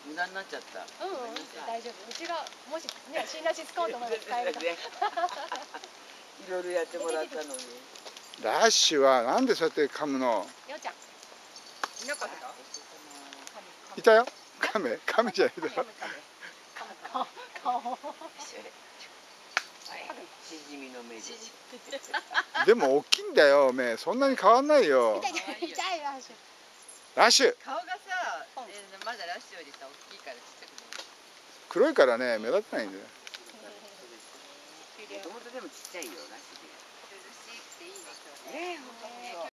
無駄になっちゃった。 大丈夫。うちがもしね辛ラジ使おうと思えば使えるから。 いろいろやってもらったのに。 ラッシュはなんでそうやって噛むの？ ようちゃん。 いなかった？ いたよ。カメじゃないだろ。 顔。 しじみの目で。 でも大きいんだよ目。そんなに変わんないよ。 痛いラッシュ。 ラッシュ。 顔がさ、まだラッシュよりさ大きいからちっちゃくない。 黒いからね目立たないんだよ。 もともとでもちっちゃいよラッシュで。 涼しくていいね今日ね。